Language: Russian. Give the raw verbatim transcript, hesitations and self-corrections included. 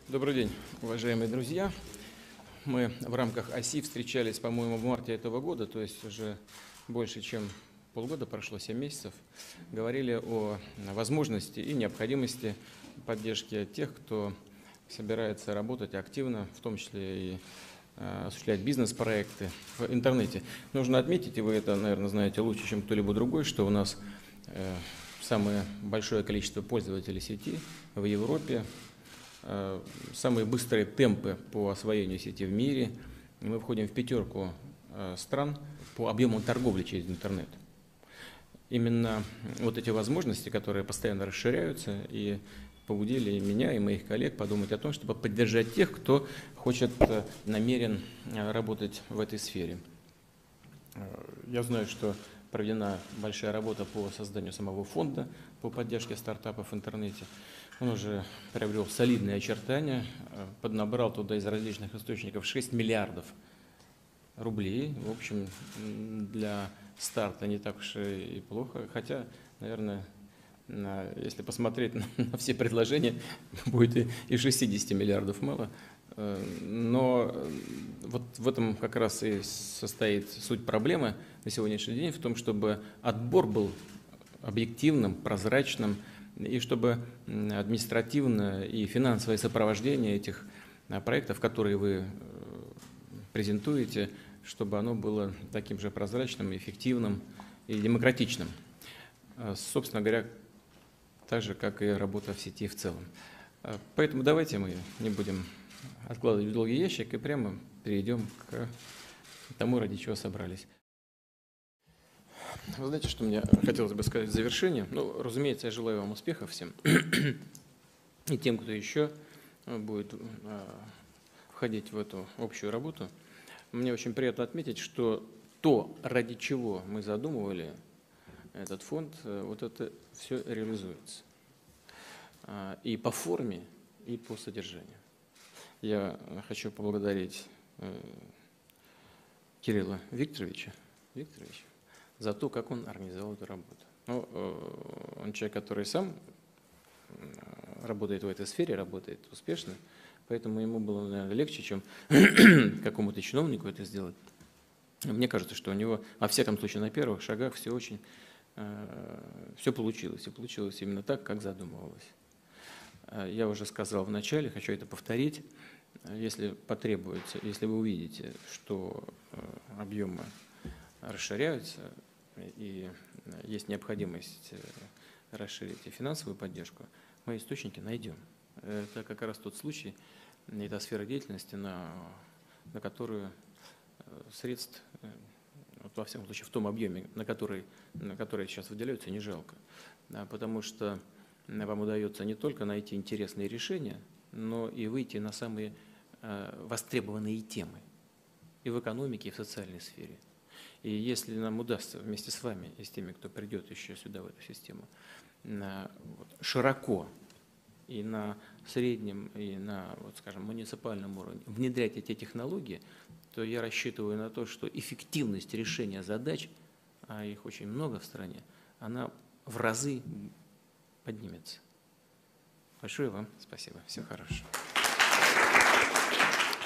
Добрый день, уважаемые друзья. Мы в рамках ОСИ встречались, по-моему, в марте этого года, то есть уже больше, чем полгода прошло, семь месяцев. Говорили о возможности и необходимости поддержки тех, кто собирается работать активно, в том числе и осуществлять бизнес-проекты в интернете. Нужно отметить, и вы это, наверное, знаете лучше, чем кто-либо другой, что у нас самое большое количество пользователей сети в Европе, самые быстрые темпы по освоению сети в мире. Мы входим в пятерку стран по объему торговли через интернет. Именно вот эти возможности, которые постоянно расширяются, и побудили меня и моих коллег подумать о том, чтобы поддержать тех, кто хочет, намерен работать в этой сфере. Я знаю, что проведена большая работа по созданию самого фонда по поддержке стартапов в интернете. Он уже приобрел солидные очертания, поднабрал туда из различных источников шесть миллиардов рублей. В общем, для старта не так уж и плохо, хотя, наверное, если посмотреть на все предложения, будет и шестидесяти миллиардов мало. Но вот в этом как раз и состоит суть проблемы на сегодняшний день, в том, чтобы отбор был объективным, прозрачным, и чтобы административное и финансовое сопровождение этих проектов, которые вы презентуете, чтобы оно было таким же прозрачным, эффективным и демократичным. Собственно говоря, так же, как и работа в сети в целом. Поэтому давайте мы не будем откладывать в долгий ящик и прямо перейдем к тому, ради чего собрались. Вы знаете, что мне хотелось бы сказать в завершение? Ну, разумеется, я желаю вам успехов всем. И тем, кто еще будет входить в эту общую работу. Мне очень приятно отметить, что то, ради чего мы задумывали этот фонд, вот это все реализуется. И по форме, и по содержанию. Я хочу поблагодарить Кирилла Викторовича, Викторовича за то, как он организовал эту работу. Ну, он человек, который сам работает в этой сфере, работает успешно, поэтому ему было, наверное, легче, чем какому-то чиновнику это сделать. Мне кажется, что у него, во всяком случае, на первых шагах все очень, все получилось, и получилось именно так, как задумывалось. Я уже сказал в начале, хочу это повторить. Если потребуется, если вы увидите, что объемы расширяются и есть необходимость расширить и финансовую поддержку, мы источники найдем. Это как раз тот случай, это сфера деятельности, на, на которую средств, вот во всяком случае в том объеме, на который, на который сейчас выделяются, не жалко. Потому что вам удается не только найти интересные решения, но и выйти на самые востребованные темы и в экономике, и в социальной сфере. И если нам удастся вместе с вами и с теми, кто придет еще сюда, в эту систему, широко и на среднем, и на, вот, скажем, муниципальном уровне внедрять эти технологии, то я рассчитываю на то, что эффективность решения задач, а их очень много в стране, она в разы поднимется. Большое вам спасибо. Всего хорошего.